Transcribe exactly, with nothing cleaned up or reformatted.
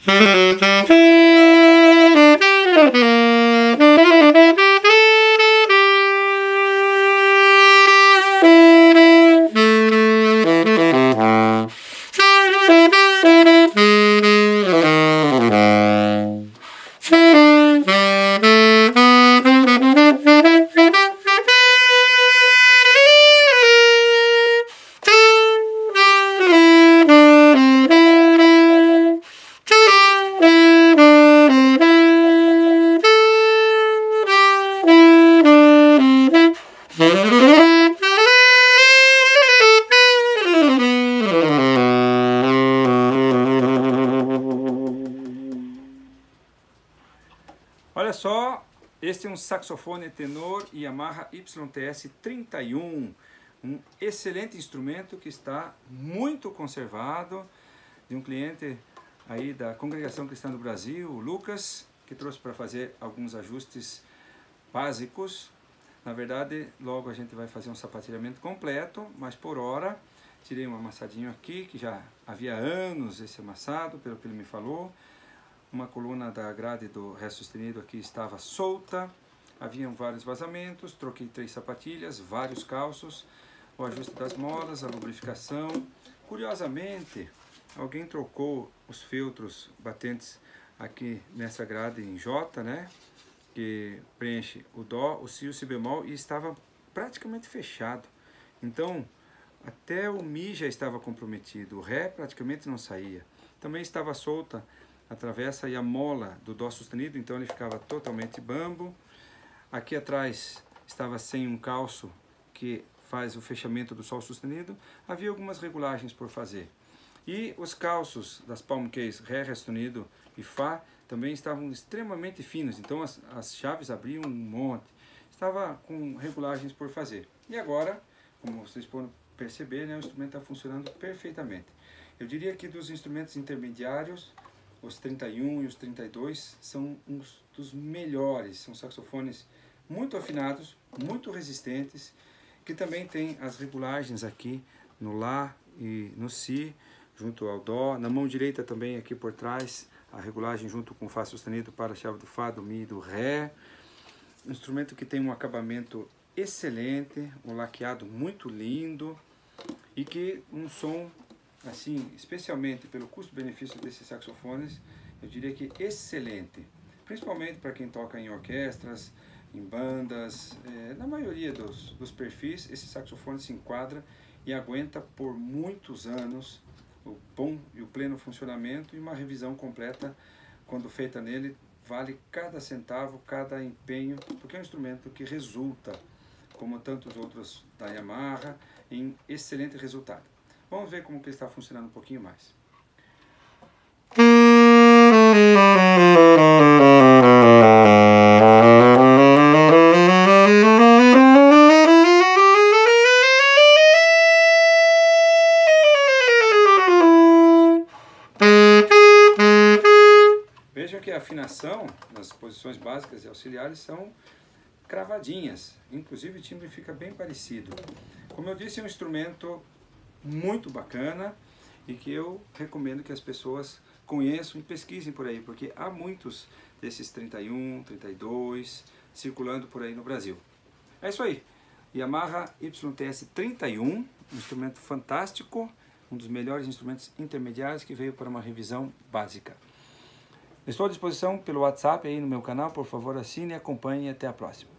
Olha só, este é um saxofone tenor Yamaha Y T S trinta e um, um excelente instrumento que está muito conservado, de um cliente aí da Congregação Cristã do Brasil, o Lucas, que trouxe para fazer alguns ajustes básicos. Na verdade, logo a gente vai fazer um sapatilhamento completo, mas por hora tirei um amassadinho aqui, que já havia anos esse amassado, pelo que ele me falou. Uma coluna da grade do Ré sustenido aqui estava solta, haviam vários vazamentos, troquei três sapatilhas, vários calços, o ajuste das molas, a lubrificação. Curiosamente, alguém trocou os feltros batentes aqui nessa grade em J, né? Que preenche o Dó, o Si e o Si bemol, e estava praticamente fechado. Então, até o Mi já estava comprometido, o Ré praticamente não saía. Também estava solta a travessa e a mola do Dó sustenido, então ele ficava totalmente bambo. Aqui atrás estava sem um calço que faz o fechamento do Sol sustenido. Havia algumas regulagens por fazer. E os calços das palm case Ré, Ré sustenido e Fá também estavam extremamente finos, então as, as chaves abriam um monte. Estava com regulagens por fazer. E agora, como vocês podem perceber, né, o instrumento está funcionando perfeitamente. Eu diria que dos instrumentos intermediários, os trinta e um e os trinta e dois são uns dos melhores, são saxofones muito afinados, muito resistentes, que também tem as regulagens aqui no Lá e no Si, junto ao Dó. Na mão direita também aqui por trás, a regulagem junto com o Fá sustenido para a chave do Fá, do Mi e do Ré. Um instrumento que tem um acabamento excelente, um laqueado muito lindo e que um som, assim, especialmente pelo custo-benefício desses saxofones, eu diria que excelente. Principalmente para quem toca em orquestras, em bandas, é, na maioria dos, dos perfis, esse saxofone se enquadra e aguenta por muitos anos o bom e o pleno funcionamento, e uma revisão completa, quando feita nele, vale cada centavo, cada empenho, porque é um instrumento que resulta, como tantos outros da Yamaha, em excelente resultado. Vamos ver como que está funcionando um pouquinho mais. Vejam que a afinação nas posições básicas e auxiliares são cravadinhas, inclusive o timbre fica bem parecido. Como eu disse, é um instrumento muito bacana e que eu recomendo que as pessoas conheçam e pesquisem por aí, porque há muitos desses trinta e um, trinta e dois circulando por aí no Brasil. É isso aí, Yamaha Y T S trinta e um, um instrumento fantástico, um dos melhores instrumentos intermediários que veio para uma revisão básica. Estou à disposição pelo WhatsApp aí no meu canal, por favor assine, acompanhe e até a próxima.